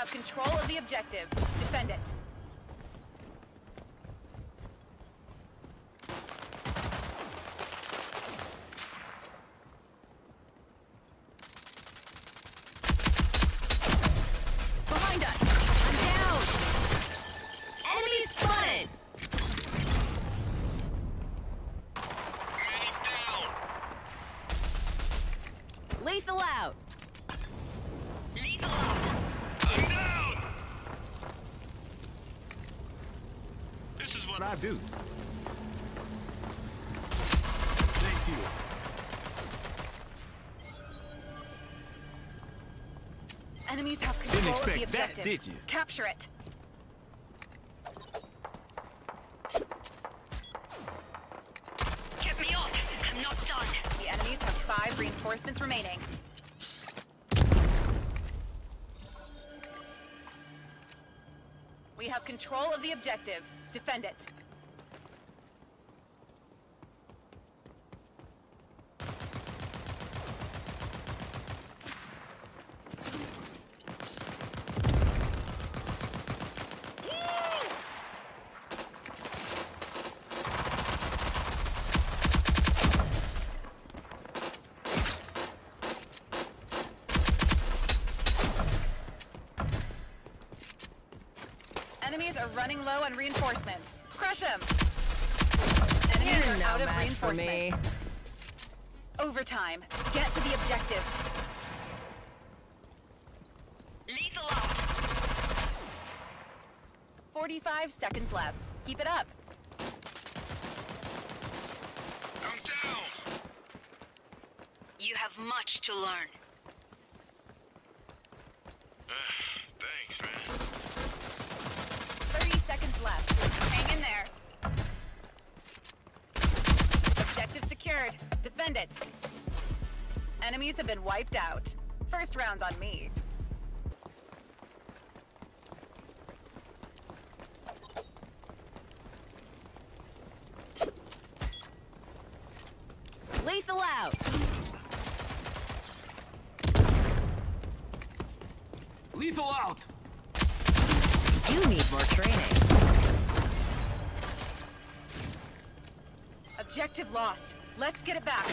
have control of the objective. Defend it. Behind us! I'm down! Enemy spotted! Enemy down! Lethal out! Lethal out! I'm down! This is what I do. Thank you. Enemies have control Didn't of the expect objective. that, did you? Capture it. Get me up! I'm not done. The enemies have 5 reinforcements remaining. We have control of the objective. Defend it. Enemies are running low on reinforcements. Crush them! Enemies are out of reinforcements. Overtime. Get to the objective. Lethal out! 45 seconds left. Keep it up. I'm down! You have much to learn. Thanks, man. 30 seconds left. Hang in there. Objective secured. Defend it. Enemies have been wiped out. First round's on me. Lethal out. Lethal out! You need more training. Objective lost. Let's get it back.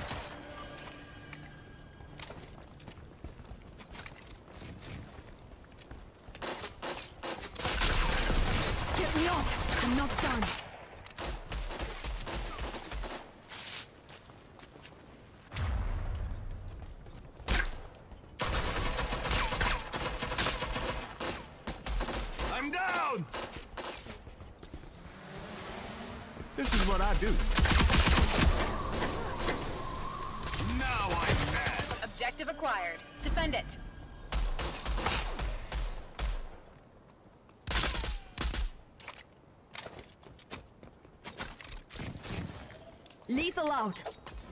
Get me up! I'm not done. I'm down! This is what I do. Now I'm mad. Objective acquired. Defend it. Lethal out.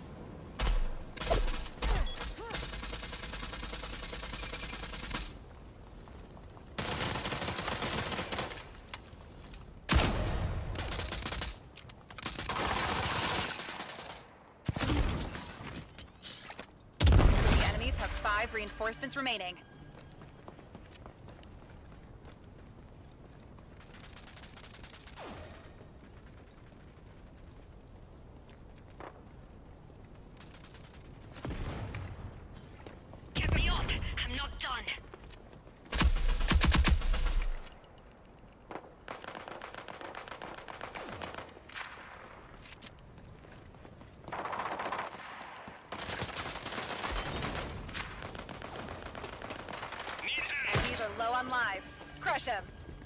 The enemies have 5 reinforcements remaining. Get me up! I'm not done. Need help! Enemies are low on lives. Crush them.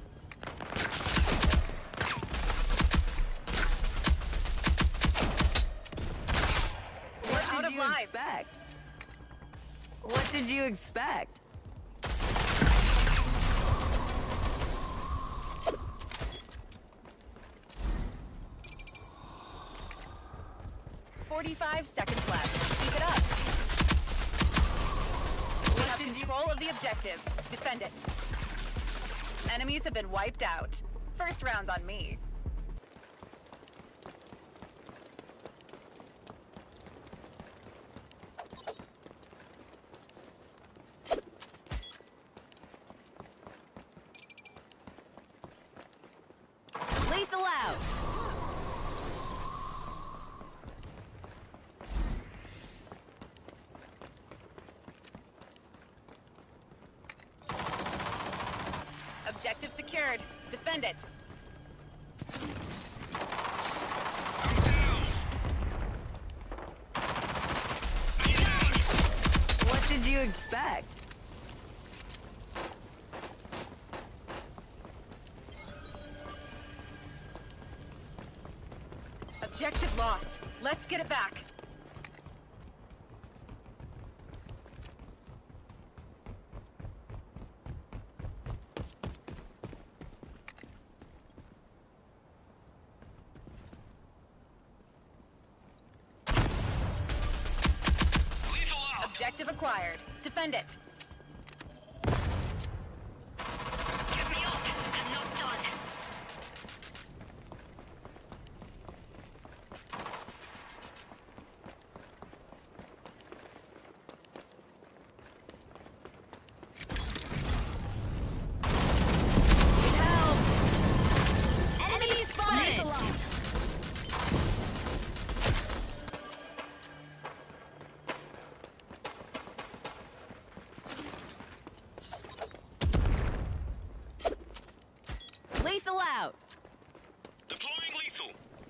What Out did of you lives. expect? What did you expect? Forty-five seconds left. Keep it up. We have control of the objective. Defend it. Enemies have been wiped out. First round's on me. secured. Defend it. I'm down. Need help. What did you expect? Objective lost. Let's get it back. Lethal out. Objective acquired. Defend it. Get me up. I'm not done. Enemy spotted! Lethal out! Deploying lethal.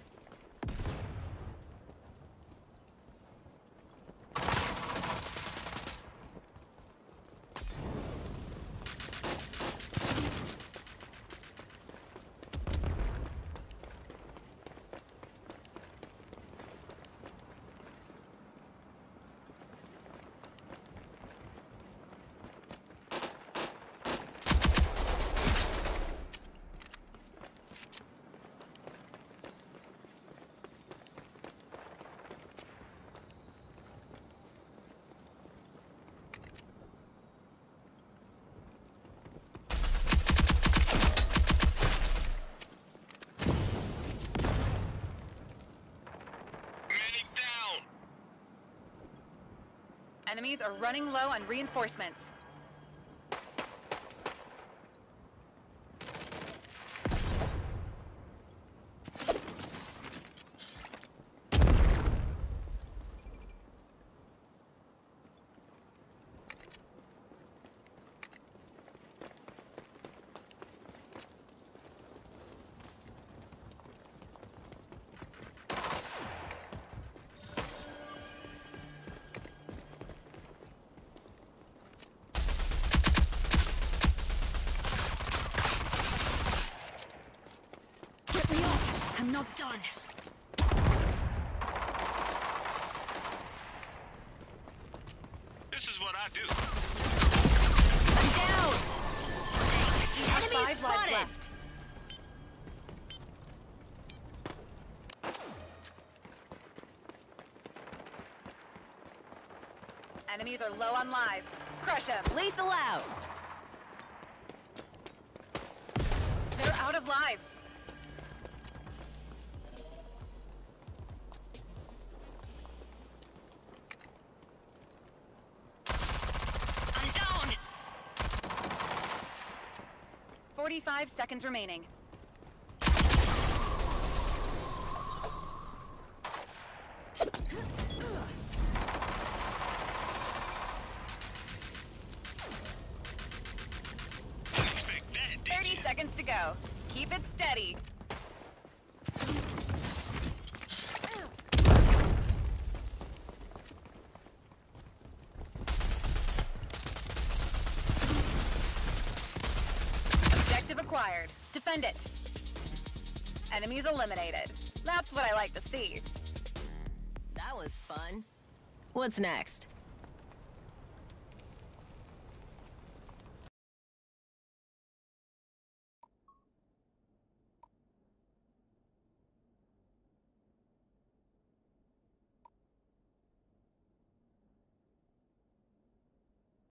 Medic down. Enemies are running low on reinforcements. Get me up. I'm not done. This is what I do. I'm down! You have Enemy 5 lives spotted! left. Enemies are low on lives. Crush them. Lethal out! They're out of lives. I'm down. 45 seconds remaining. Didn't expect that, did 30 you? seconds to go. Keep it steady. Objective acquired. Defend it. Enemies eliminated. That's what I like to see. That was fun. What's next?